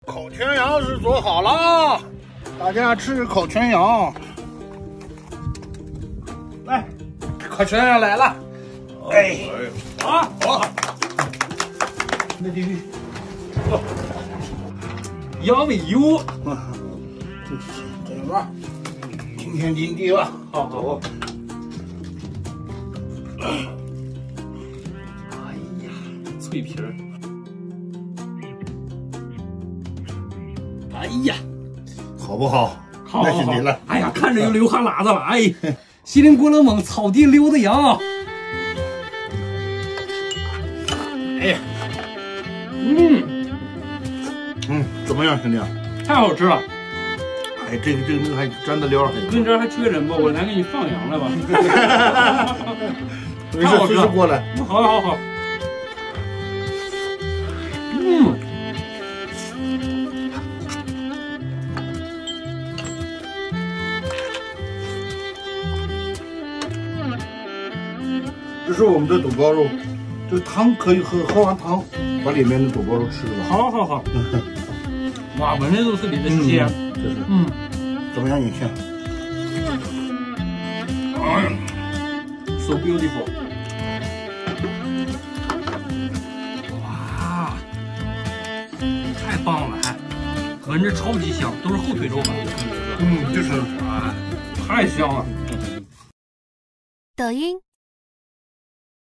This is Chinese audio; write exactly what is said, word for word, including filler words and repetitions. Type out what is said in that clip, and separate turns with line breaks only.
烤全羊是做好了，大家吃烤全羊。来，烤全羊来了。哎，啊，好，那这个，哦，
羊尾油，
这样吧，惊天惊地吧。
好好好。哎呀，脆皮儿。 哎呀，
好不好？
好，
那是你了。
哎呀，看着就流汗喇子了。哎，西林咕噜蒙草地溜达羊。
哎呀，
嗯
嗯，怎么样，兄弟？
太好吃了。
哎，这个这个那个还沾的料还。
跟这儿还缺人不？我来给你放羊来吧。
没事，随时过来。
好好好。嗯。
这是我们的肚包肉，这个汤可以喝，喝完汤把里面的肚包肉吃了。
好好好。哇，闻着都是里的鲜。
嗯，这是。
嗯。
怎么样，影像
？So beautiful。哇，太棒了，还闻着超级香，都是后腿肉吧？
嗯，就是。
啊，太香了。
抖音。